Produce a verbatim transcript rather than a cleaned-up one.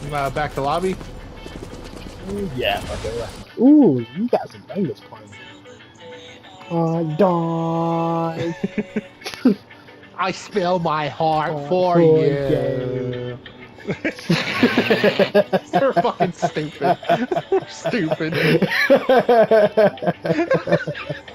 Uh, back to lobby. Ooh, yeah, okay. Ooh, you got some bangers playing. Uh, dawn. I spill my heart Hard for for you. you. They're fucking stupid. Stupid.